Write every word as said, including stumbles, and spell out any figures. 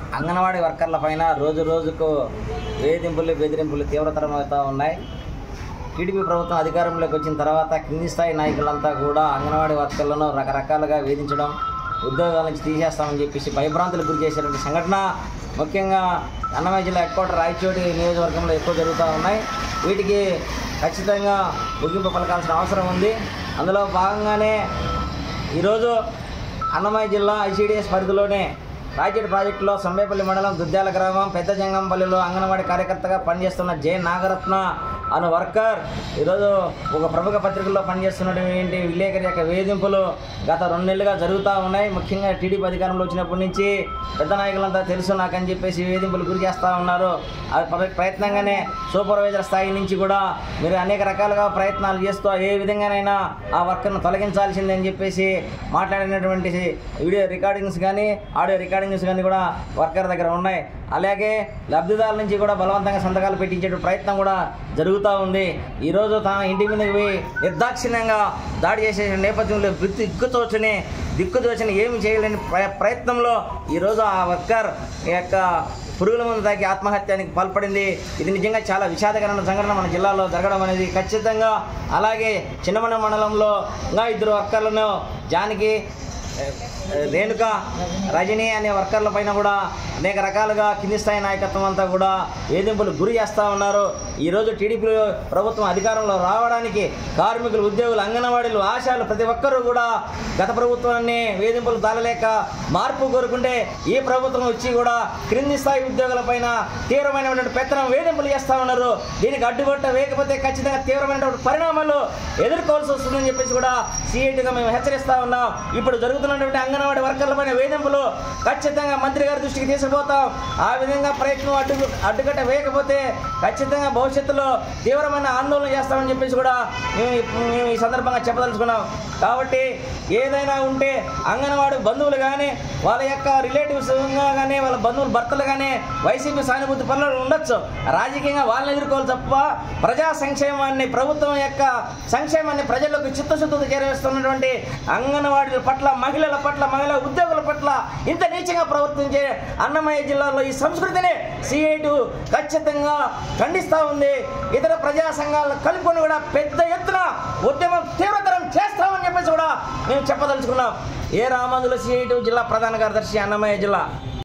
అంగన్వాడీ వర్కర్ల పైన రోజు రోజుకు వేధింపులు బెదిరింపులు తీవ్రతరమవుతూ ఉన్నాయి. టీడీపీ ప్రభుత్వం అధికారంలోకి వచ్చిన తర్వాత కింది స్థాయి నాయకులంతా కూడా అంగన్వాడీ వర్కర్లను రకరకాలుగా వేధించడం, ఉద్యోగాల నుంచి తీసేస్తామని చెప్పేసి భయభ్రాంతులకు గురి చేసేటువంటి సంఘటన ముఖ్యంగా అన్నమయ్య జిల్లా హెడ్ క్వార్టర్ రాయచోటి నియోజకవర్గంలో ఎక్కువ జరుగుతూ ఉన్నాయి. వీటికి ఖచ్చితంగా ముగింపు పలకాల్సిన అవసరం ఉంది. అందులో భాగంగానే ఈరోజు అన్నమయ్య జిల్లా ఐసీడీఎస్ పరిధిలోనే రాయచోటి ప్రాజెక్టులో సంబేపల్లి మండలం దుద్యాల గ్రామం పెద్ద జంగంపల్లిలో అంగన్వాడీ కార్యకర్తగా పనిచేస్తున్న జె నాగరత్న అను వర్కర్ ఈరోజు ఒక ప్రముఖ పత్రికల్లో పనిచేస్తున్నటువంటి విలేకరి యొక్క వేధింపులు గత రెండు నెలలుగా జరుగుతూ ఉన్నాయి. ముఖ్యంగా టీడీపీ అధికారంలో వచ్చినప్పటి నుంచి పెద్ద నాయకులంతా తెలుసు నాకని చెప్పేసి వేధింపులు గురి చేస్తూ ఉన్నారు. అది ప్రయత్నంగానే సూపర్వైజర్ స్థాయి నుంచి కూడా మీరు అనేక రకాలుగా ప్రయత్నాలు చేస్తూ ఏ విధంగానైనా ఆ వర్కర్ను తొలగించాల్సిందని చెప్పేసి మాట్లాడినటువంటి వీడియో రికార్డింగ్స్ కానీ ఆడియో రికార్డింగ్స్ కానీ కూడా వర్కర్ దగ్గర ఉన్నాయి. అలాగే లబ్ధిదారుల నుంచి కూడా బలవంతంగా సంతకాలు పెట్టించే ప్రయత్నం కూడా జరుగుతూ ఉంది. ఈరోజు తన ఇంటి మీదకి పోయి నిర్దాక్షిణ్యంగా దాడి చేసే నేపథ్యంలో దిక్కుతోచని దిక్కుతోచని ఏమి చేయలేని ప్రయత్నంలో ఈరోజు ఆ వర్కర్ యొక్క పురుగుల మందు తాకి ఆత్మహత్యానికి పాల్పడింది. ఇది నిజంగా చాలా విషాదకరమైన సంఘటన మన జిల్లాలో జరగడం అనేది ఖచ్చితంగా. అలాగే చిన్నమన మండలంలో ఇంకా ఇద్దరు వర్కర్లను జానకి రేణుక రజనీ అనే వర్కర్ల పైన కూడా అనేక రకాలుగా కింది స్థాయి నాయకత్వం అంతా కూడా వేధింపులు గురి చేస్తూ ఉన్నారు. ఈరోజు టీడీపీ ప్రభుత్వం అధికారంలో రావడానికి కార్మికులు, ఉద్యోగులు, అంగన్వాడీలు, ఆశాలు ప్రతి ఒక్కరూ కూడా గత ప్రభుత్వాన్ని వేధింపులు తాళలేక మార్పు కోరుకుంటే ఈ ప్రభుత్వం వచ్చి కూడా క్రింది స్థాయి ఉద్యోగుల పైన తీవ్రమైనటువంటి పెత్తనం వేధింపులు చేస్తూ ఉన్నారు. దీనికి అడ్డుకొట్ట వేయకపోతే ఖచ్చితంగా తీవ్రమైనటువంటి పరిణామాలు ఎదుర్కోవాల్సి వస్తుందని చెప్పేసి కూడా సిఐటిగా మేము హెచ్చరిస్తూ ఉన్నాం. ఇప్పుడు జరుగుతున్నటువంటి అంగన్వాడీ వర్కర్ల పైన వేధింపులు ఖచ్చితంగా మంత్రి గారి దృష్టికి తీసుకుపోతాం. ఆ విధంగా ప్రయత్నం అడ్డు అడ్డుకట్ట వేయకపోతే ఖచ్చితంగా భవిష్యత్తులో తీవ్రమైన ఆందోళన చేస్తామని చెప్పేసి కూడా మేము మేము ఈ సందర్భంగా చెప్పదలుచుకున్నాం. కాబట్టి ఏదైనా ఉంటే అంగన్వాడీ బంధువులు కానీ వాళ్ళ యొక్క రిలేటివ్స్ కానీ వాళ్ళ బంధువులు భర్తలు కానీ వైసీపీ సానుభూతి పనులు ఉండొచ్చు. రాజకీయంగా వాళ్ళని ఎదుర్కోవాలి తప్ప ప్రజా సంక్షేమాన్ని, ప్రభుత్వం యొక్క సంక్షేమాన్ని ప్రజలకు చిత్తశుద్ధితో చేరవేస్తున్నటువంటి అంగన్వాడీల పట్ల, మహిళల పట్ల, మహిళా ఉద్యోగుల పట్ల ఇంత నీచంగా ప్రవర్తించే అన్నమయ్య జిల్లాలో ఈ సంస్కృతిని సిఐటి ఖచ్చితంగా ఖండిస్తూ ఉంది. ఇతర ప్రజా సంఘాలను కలుపుకొని కూడా పెద్ద ఎత్తున ఉద్యమం తీవ్రతరం చేస్తామని చెప్పేసి కూడా మేము చెప్పదలుచుకున్నాం. ఏ రామందుల సిఐటి జిల్లా ప్రధాన కార్యదర్శి, అన్నమయ్య జిల్లా.